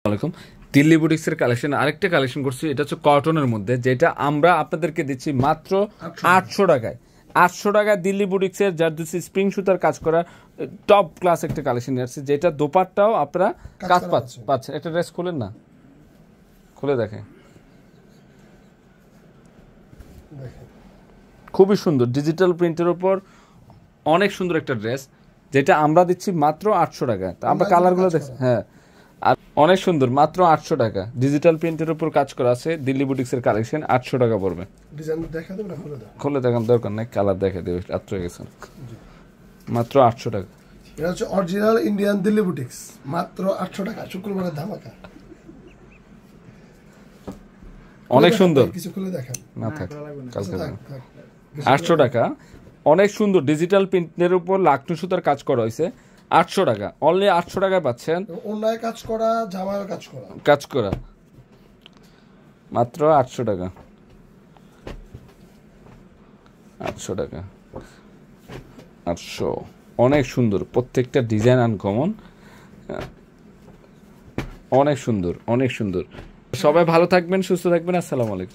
আসসালামাইকুম। দিল্লি বুটিক্সের কালেকশন আরেকটা কালেকশন করছি, এটা হচ্ছে কটনের মধ্যে, যেটা আমরা আপনাদেরকে দিচ্ছি মাত্র 800 টাকায়। 800 টাকায় দিল্লি বুটিক্সের জারদুসি স্প্রিং সুতার কাজ করা টপ ক্লাস একটা কালেকশন নিয়ে আসছে, যেটা দোপাট্টাও আপনারা কাজ পাচ্ছেন। একটা ড্রেস খুলেন না, খুলে দেখেন, খুবই সুন্দর ডিজিটাল প্রিন্টের উপর অনেক সুন্দর একটা ড্রেস, যেটা আমরা দিচ্ছি মাত্র 800 টাকা। আমরা কালারগুলো দেখছি, হ্যাঁ, আর অনেক সুন্দর, মাত্র 800 টাকা। ডিজিটাল প্রিন্টের উপর কাজ করা আছে, দিল্লি বুটিক্সের কালেকশন 800 টাকা পড়বে। খুলে দেখান দরকার নেই, কালার দেখে দেবে, রাত্র গেছেন, মাত্র 800 টাকা। এটা হচ্ছে অরিজিনাল ইন্ডিয়ান দিল্লি বুটিক্স, মাত্র 800 টাকা, শুক্রবারের ধামাকা। অনেক সুন্দর, কিছু খুলে দেখেন, না থাক কালকে 800 টাকা, অনেক সুন্দর ডিজিটাল প্রিন্টের উপর লাকনু সুতার কাজ করা হয়েছে। 800 টাকা, অনলি 800 টাকায় পাচ্ছেন। অন্যায় কাজ করা, জামায় কাজ করা, মাত্র 800 টাকা। 800 টাকা, 800, অনেক সুন্দর, প্রত্যেকটা ডিজাইন আনকমন, অনেক সুন্দর, অনেক সুন্দর। সবাই ভালো থাকবেন, সুস্থ থাকবেন। আসসালামু আলাইকুম।